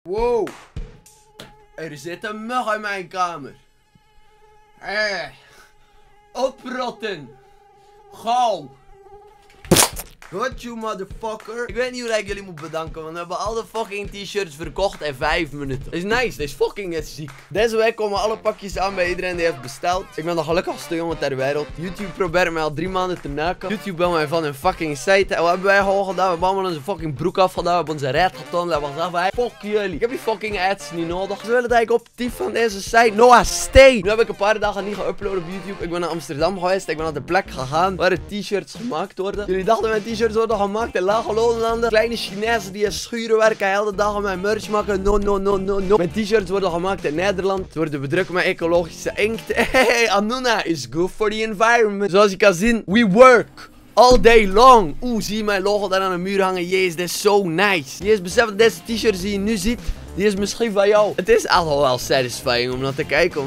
Wow. Er zit een mug in mijn kamer. Oprotten. Gauw. Got you, motherfucker. Ik weet niet hoe ik jullie moet bedanken, want we hebben al de fucking t-shirts verkocht in 5 minuten. Dat is nice, dat is fucking net ziek. Deze week komen alle pakjes aan bij iedereen die heeft besteld. Ik ben de gelukkigste jongen ter wereld. YouTube probeert mij al 3 maanden te neuken. YouTube wil mij van hun fucking site. En wat hebben wij gewoon gedaan? We hebben allemaal onze fucking broek afgedaan. We hebben onze red getoond. Dat was af. Hey, fuck jullie. Ik heb die fucking ads niet nodig. Ze willen dat ik optief van deze site. Noah, stay. Nu heb ik een paar dagen niet geüpload op YouTube. Ik ben naar Amsterdam geweest. Ik ben naar de plek gegaan waar de t-shirts gemaakt worden. Jullie dachten mijn t-shirts worden gemaakt in lage loonlanden. Kleine Chinezen die in schuren werken. Heel de dag aan mijn merch maken. No, no, no, no, no. Mijn t-shirts worden gemaakt in Nederland. Ze worden bedrukt met ecologische inkt. Hey, Anuna is good for the environment. Zoals je kan zien, we work. All day long. Oeh, zie je mijn logo daar aan de muur hangen? Jezus, dit is zo nice. Jezus, besef dat deze t-shirts die je nu ziet, die is misschien van jou. Het is echt wel satisfying om naar te kijken.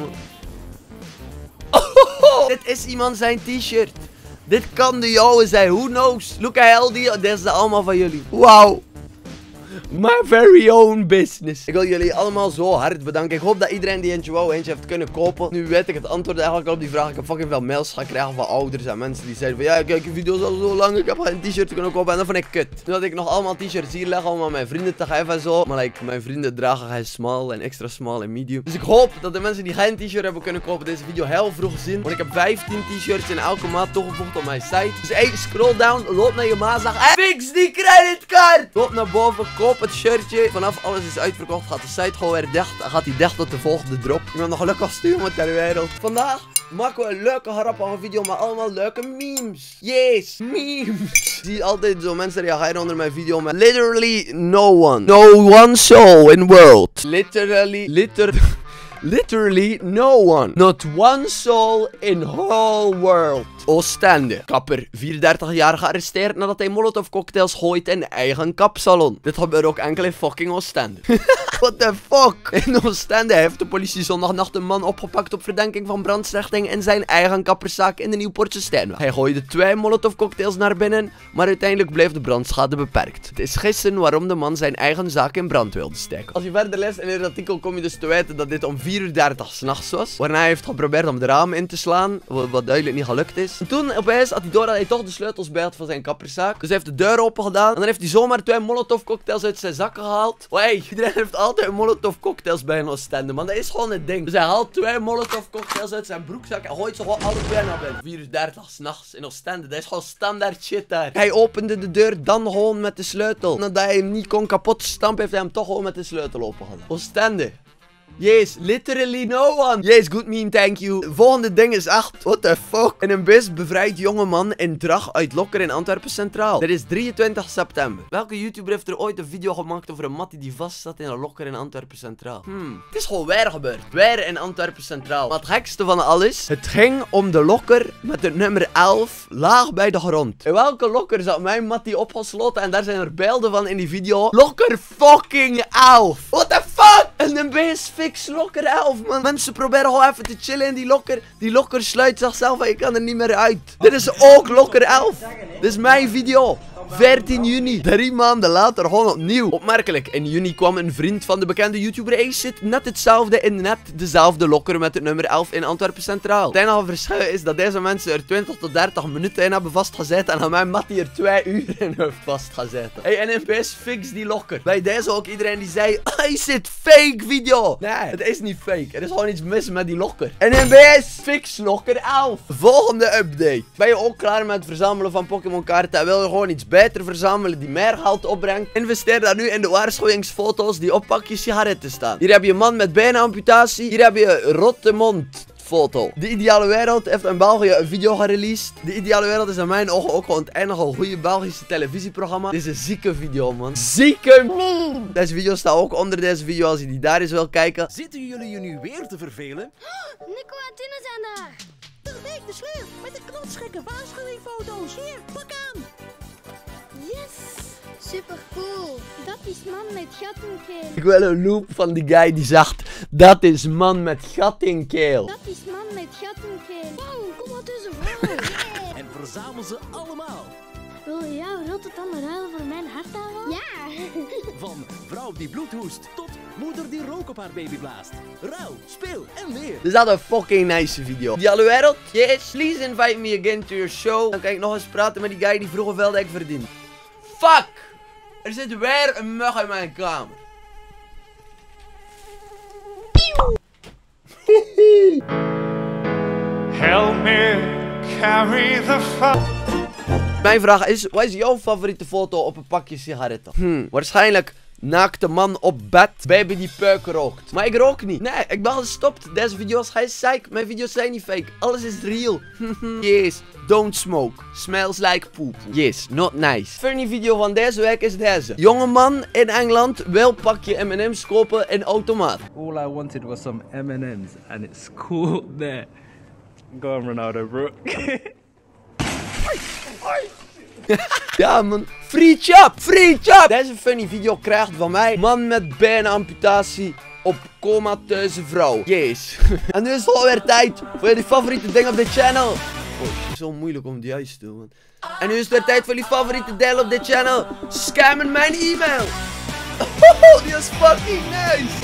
Oh, dit is iemand zijn t-shirt. Dit kan de jouwe zijn, who knows? Look at healthy, dit is allemaal van jullie. Wauw. My very own business. Ik wil jullie allemaal zo hard bedanken. Ik hoop dat iedereen die eentje heeft kunnen kopen. Nu weet ik het antwoord eigenlijk al op die vraag. Ik heb fucking veel mails gekregen van ouders en mensen die zeiden van ja, kijk, je video's al zo lang. Ik heb geen t-shirt kunnen kopen en dat vond ik kut. Nu had ik nog allemaal t-shirts hier leggen om aan mijn vrienden te geven en zo. Maar like, mijn vrienden dragen geen small en extra small en medium. Dus ik hoop dat de mensen die geen t-shirt hebben kunnen kopen deze video heel vroeg zien. Want ik heb 15 t-shirts in elke maat toegevoegd op mijn site. Dus hey, scroll down, loop naar je maat, zeg hey, fix die creditcard. Loop naar boven, koop het shirtje. Vanaf alles is uitverkocht gaat de site gewoon weer dicht. Dan gaat hij dicht tot de volgende drop. Ik ben de gelukkigste jongen ter wereld. Vandaag maken we een leuke grappige video, maar allemaal leuke memes. Yes, memes. Ik zie altijd zo mensen reageren onder mijn video met literally no one. No one soul in world. Literally no one. Not one soul in whole world. Oostende. Kapper, 34 jaar gearresteerd nadat hij molotov cocktails gooit in eigen kapsalon. Dit gebeurt ook enkel in fucking Oostende. What the fuck? In Oostende heeft de politie zondagnacht een man opgepakt op verdenking van brandstichting in zijn eigen kapperszaak in de Nieuwpoortse Steenweg. Hij gooide 2 molotov cocktails naar binnen, maar uiteindelijk bleef de brandschade beperkt. Het is gissen waarom de man zijn eigen zaak in brand wilde steken. Als je verder leest in het artikel kom je dus te weten dat dit om 4:30 s'nachts was. Waarna hij heeft geprobeerd om de ramen in te slaan, wat duidelijk niet gelukt is. En toen opeens had hij door dat hij toch de sleutels bij had van zijn kapperszaak. Dus hij heeft de deur open gedaan. En dan heeft hij zomaar 2 molotov cocktails uit zijn zakken gehaald. Hey, iedereen heeft altijd molotov cocktails bij een Oostende, man. Dat is gewoon het ding. Dus hij haalt 2 molotov cocktails uit zijn broekzak en gooit ze gewoon alle 2 naar binnen. 4:30 s'nachts in Oostende. Dat is gewoon standaard shit daar. Hij opende de deur dan gewoon met de sleutel. Nadat hij hem niet kon kapot stampen, heeft hij hem toch gewoon met de sleutel open gedaan. Oostende. Yes, literally no one. Yes, good meme, thank you. Volgende ding is echt, what the fuck. In een bus bevrijdt jonge man in drag uit lokker in Antwerpen Centraal. Dit is 23 september. Welke YouTuber heeft er ooit een video gemaakt over een mattie die vast zat in een lokker in Antwerpen Centraal? Het is gewoon weer gebeurd. Weer in Antwerpen Centraal. Maar het gekste van alles, het ging om de lokker met het nummer 11 laag bij de grond. In welke lokker zat mijn mattie opgesloten en daar zijn er beelden van in die video. Lokker fucking 11. What the fuck? En een bus fix lokker 11, man. Mensen proberen gewoon even te chillen in die lokker. Die lokker sluit zichzelf en je kan er niet meer uit. Dit is ook lokker 11. Dit is mijn video. 14 juni. 3 maanden later gewoon opnieuw. Opmerkelijk. In juni kwam een vriend van de bekende YouTuber. Hij zit net hetzelfde in net dezelfde lokker met het nummer 11 in Antwerpen Centraal. Het enige verschil is dat deze mensen er 20 tot 30 minuten in hebben vastgezeten. En aan mijn mattie er 2 uur in heeft vastgezeten. Hey, NMP's fix die lokker. Bij deze ook iedereen die zei, hij zit fake video. Nee, het is niet fake. Er is gewoon iets mis met die lokker. NMP's fix lokker 11. Volgende update. Ben je ook klaar met het verzamelen van Pokémon kaarten en wil je gewoon iets beter verzamelen die meer geld opbrengt? Investeer dan nu in de waarschuwingsfoto's die op pakjes sigaretten staan. Hier heb je een man met beenamputatie. Hier heb je rotte mond. Foto. De Ideale Wereld heeft in België een video gereleased. De Ideale Wereld is in mijn ogen ook gewoon het enige goede Belgische televisieprogramma. Dit is een zieke video, man. Zieke meme. Deze video staat ook onder deze video als je die daar eens wil kijken. Zitten jullie je nu weer te vervelen? Nico en Tina zijn daar. Verbeek de sleur met de knotsgekke waarschuwingfoto's. Hier, pak aan. Yes. Super cool. Dat is man met gat in keel. Ik wil een loop van die guy die zegt, dat is man met gat in keel. Dat is man met gat in keel. Wow, kom wat is een vrouw. En verzamel ze allemaal. Wil je jouw rotte tanden ruilen voor mijn hartaanval? Ja! Van vrouw die bloed hoest tot moeder die rook op haar baby blaast. Ruil, speel en leer. Dus dat een fucking nice video. Die alle wereld, yes, please invite me again to your show. Dan kan ik nog eens praten met die guy die vroeg hoeveel dat ik verdien. Fuck! Er zit weer een mug in mijn kamer. Help me carry the fire. Mijn vraag is, wat is jouw favoriete foto op een pakje sigaretten? Waarschijnlijk naakte man op bed, baby die peuk rookt. Maar ik rook niet. Nee, ik ben gestopt. Deze video's ga je psych. Mijn video's zijn niet fake. Alles is real. Yes, don't smoke. Smells like poop. Yes, not nice. Funny video van deze week is deze. Jonge man in Engeland wil pakje M&M's kopen in automaat. All I wanted was some M&M's and it's cool there. Go on Ronaldo, bro. Ja man, free chop, free chop. Deze funny video krijgt van mij man met beenamputatie op comateuze vrouw. Yes. En nu is het alweer tijd voor jullie favoriete ding op dit channel. Oh, het is zo moeilijk om die juist te doen, man. En nu is het weer tijd voor jullie favoriete deel op dit channel. Scammen mijn e-mail. Oh, die is fucking nice.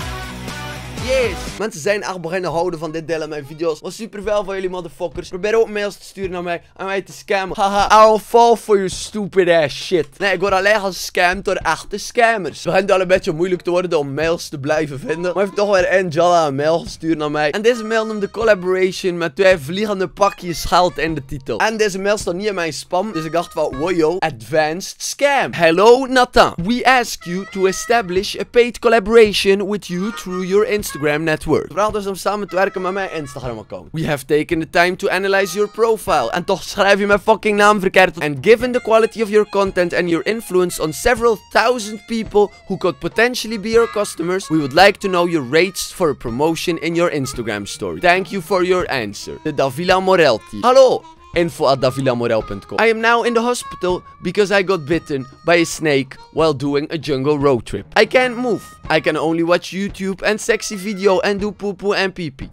Yes. Mensen zijn echt beginnen houden van dit deel in mijn video's. Was super veel van jullie motherfuckers. Probeer ook mails te sturen naar mij en mij te scammen. Haha, I'll fall for you stupid ass shit. Nee, ik word alleen gescamd door echte scammers. Het begint al een beetje moeilijk te worden om mails te blijven vinden. Maar heeft toch weer Angela een mail gestuurd naar mij. En deze mail noemde collaboration met 2 vliegende pakjes geld in de titel. En deze mail staat niet in mijn spam. Dus ik dacht van, wow yo, advanced scam. Hello Nathan. We ask you to establish a paid collaboration with you through your Instagram network. Vraag dus om samen te werken met mijn Instagram account. We have taken the time to analyze your profile. En toch schrijf je mijn fucking naam verkeerd. And given the quality of your content and your influence on several thousand people who could potentially be your customers, we would like to know your rates for a promotion in your Instagram story. Thank you for your answer. De Davila Morel team. Hallo! info@davilamorel.com. I am now in the hospital because I got bitten by a snake while doing a jungle road trip. I can't move. I can only watch YouTube and sexy video and do poo-poo and pee-pee.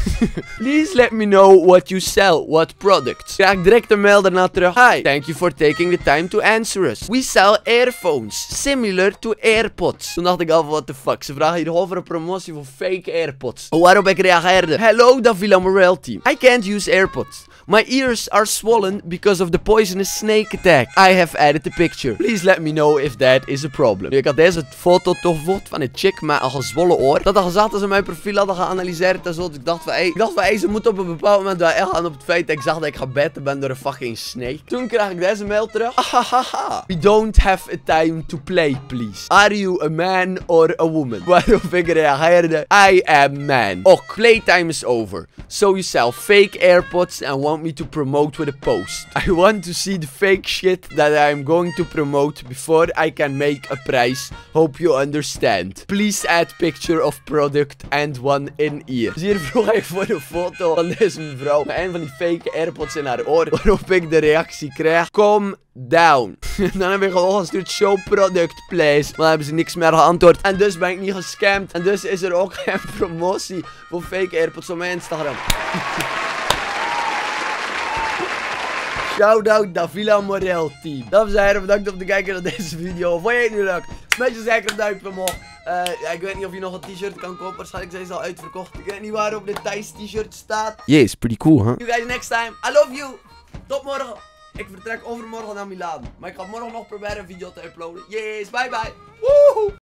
Please let me know what you sell, what products. Krijg direct een mail daarna terug. Hi, thank you for taking the time to answer us. We sell earphones, similar to AirPods. Toen dacht ik al van, what the fuck, ze vragen hier over een promotie voor fake AirPods. Waarop ik reageerde. Hello, Davila Morel team. I can't use AirPods. My ears are swollen because of the poisonous snake attack. I have added the picture. Please let me know if that is a problem. Nu, ik had deze foto toegevoegd van een chick met een gezwollen oor. Dat had gezegd dat ze mijn profiel hadden geanalyseerd en zo. Dus ik dacht van, hey, ze moeten op een bepaald moment wel echt gaan op het feit dat ik zag dat ik gebeten ben door een fucking snake. Toen kreeg ik deze mail terug. Ahahaha. We don't have a time to play, please. Are you a man or a woman? Waarop ik reageerde. I am man. Ok, playtime is over. So you sell fake AirPods and want me to promote with a post. I want to see the fake shit that I am going to promote before I can make a price. Hope you understand. Please add picture of product and one in ear. Dus hier vroeg hij voor een foto van deze mevrouw met een van die fake AirPods in haar oor. Waarop ik de reactie krijg. Calm down. Dan heb ik gewoon gestuurd show product please. Maar dan hebben ze niks meer geantwoord. En dus ben ik niet gescamd. En dus is er ook geen promotie voor fake AirPods op mijn Instagram. Shoutout Davila Morel team. Dames en heren, bedankt om te kijken naar deze video. Vond je het nu leuk? Smash je zeker een duimpje omhoog. Ja, ik weet niet of je nog een t-shirt kan kopen. Waarschijnlijk zijn ze al uitverkocht. Ik weet niet waarop dit Thijs t-shirt staat. Yes, pretty cool, huh? See you guys next time. I love you. Tot morgen. Ik vertrek overmorgen naar Milaan. Maar ik ga morgen nog proberen een video te uploaden. Yes, bye bye. Woehoe.